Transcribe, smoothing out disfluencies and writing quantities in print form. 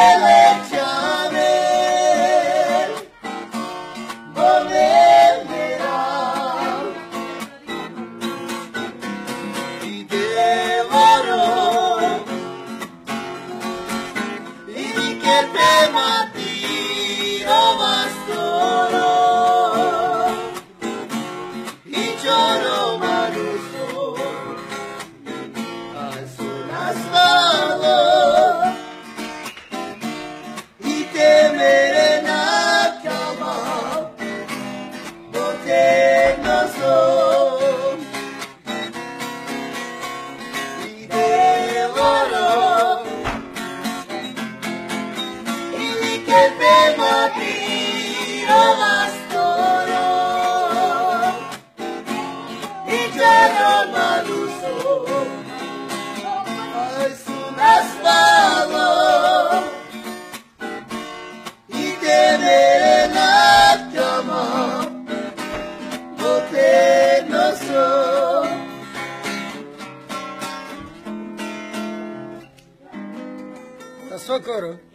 Eleciame, volverá y devoró y que te matiro bastoro y lloro maruso al sonas y temeré na cama porque no soy y devoró y que te matiro bastoro y lloro maluso al sonas y temeré la cama porque no soy. Socorro.